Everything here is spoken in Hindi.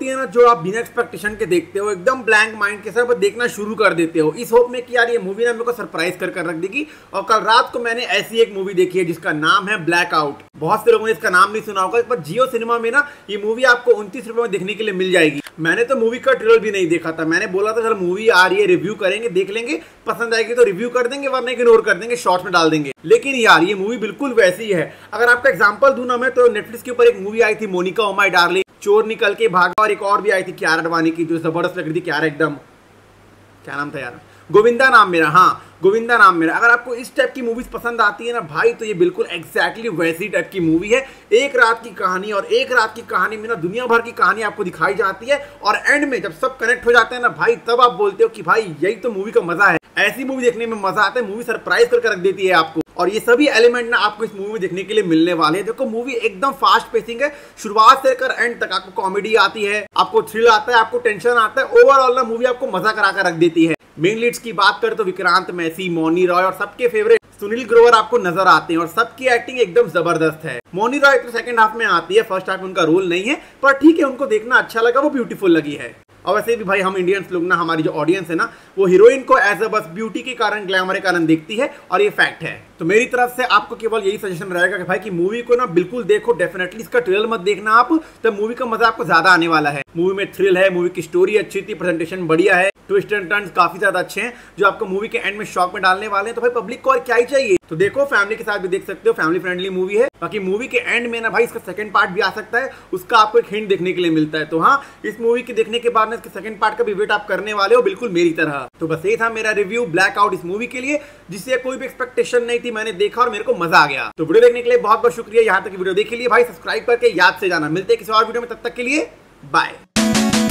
होती है ना जो आप बिना एक्सपेक्टेशन के देखते हो, एकदम ब्लैंक माइंड के साथ देखना शुरू कर देते हो इस होप में कि यार ये मूवी ना मेरे को सरप्राइज कर रख देगी। और कल रात को मैंने ऐसी एक मूवी देखी है जिसका नाम है ब्लैक आउट। बहुत से लोगों ने इसका नाम नहीं सुना होगा, पर जियो सिनेमा में ना ये मूवी आपको 29 रुपए में देखने के लिए मिल जाएगी। मैंने तो मूवी का ट्रेलर भी नहीं देखा था, मैंने बोला था चल मूवी आ रही है रिव्यू करेंगे, देख लेंगे, पसंद आएगी तो रिव्यू कर देंगे वरना इग्नोर कर देंगे, शॉर्ट्स में डाल देंगे। लेकिन यार ये मूवी बिल्कुल वैसी है। अगर आपका एग्जांपल दूं ना मैं, तो नेटफ्लिक्स के ऊपर एक मूवी आई थी मोनिका ओ माय डार्लिंग, चोर निकल के भागा, और एक और भी आई थी कियारा अडवाणी की जो जबरदस्त लग रही थी। कियारा एकदम, क्या नाम था यार, गोविंदा नाम मेरा, हाँ गोविंदा नाम मेरा। अगर आपको इस टाइप की मूवीज पसंद आती है ना भाई, तो ये बिल्कुल एग्जैक्टली वैसी टाइप की मूवी है। एक रात की कहानी, और एक रात की कहानी में ना दुनिया भर की कहानी आपको दिखाई जाती है, और एंड में जब सब कनेक्ट हो जाते हैं ना भाई, तब आप बोलते हो कि भाई यही तो मूवी का मजा है। ऐसी मूवी देखने में मजा आता है, मूवी सरप्राइज करके रख देती है आपको, और ये सभी एलिमेंट ना आपको इस मूवी में देखने के लिए मिलने वाले हैं। देखो मूवी एकदम फास्ट पेसिंग है, शुरुआत से लेकर एंड तक आपको कॉमेडी आती है, आपको थ्रिल आता है, आपको टेंशन आता है। ओवरऑल ना मूवी आपको मजा करा कर रख देती है। मेन लीड्स की बात करें तो विक्रांत मैसी, मौनी रॉय और सबके फेवरेट सुनील ग्रोवर आपको नजर आते हैं, और सबकी एक्टिंग एकदम जबरदस्त है। मौनी रॉय तो सेकंड हाफ में आती है, फर्स्ट हाफ में उनका रोल नहीं है, पर ठीक है, उनको देखना अच्छा लगा, वो ब्यूटीफुल लगी है। और वैसे भी भाई हम इंडियंस लोग ना, हमारी जो ऑडियंस है ना, वो हीरोइन को एज अ बस ब्यूटी के कारण, ग्लैमर के कारण देखती है, और ये फैक्ट है। तो मेरी तरफ से आपको केवल यही सजेशन रहेगा कि भाई की मूवी को ना बिल्कुल देखो, डेफिनेटली इसका ट्रेलर मत देखना आप, तब मूवी का मजा आपको ज्यादा आने वाला है। मूवी में थ्रिल है, मूवी की स्टोरी अच्छी थी, प्रेजेंटेशन बढ़िया है, ट्विस्ट एंड टर्न्स काफी ज्यादा अच्छे हैं जो आपको मूवी के एंड में शॉक में डालने वाले हैं। तो भाई पब्लिक को और क्या ही चाहिए। तो देखो फैमिली के साथ भी देख सकते हो, फैमिली फ्रेंडली मूवी है। बाकी मूवी के एंड में ना भाई इसका सेकंड पार्ट भी आ सकता है, उसका आपको एक हिंट देखने के लिए मिलता है। तो हाँ, इस मूवी के देखने के बाद ना इसके सेकंड पार्ट का भी वेट आप करने वाले हो, बिल्कुल मेरी तरह। तो बस ये था मेरा रिव्यू ब्लैक आउट इस मूवी के लिए, जिससे कोई भी एक्सपेक्टेशन नहीं थी, मैंने देखा और मेरे को मजा आ गया। तो वीडियो देखने के लिए बहुत बहुत शुक्रिया। यहाँ तक वीडियो देख लिए भाई, सब्सक्राइब करके याद से जाना। मिलते हैं किसी और वीडियो में, तब तक के लिए बाय।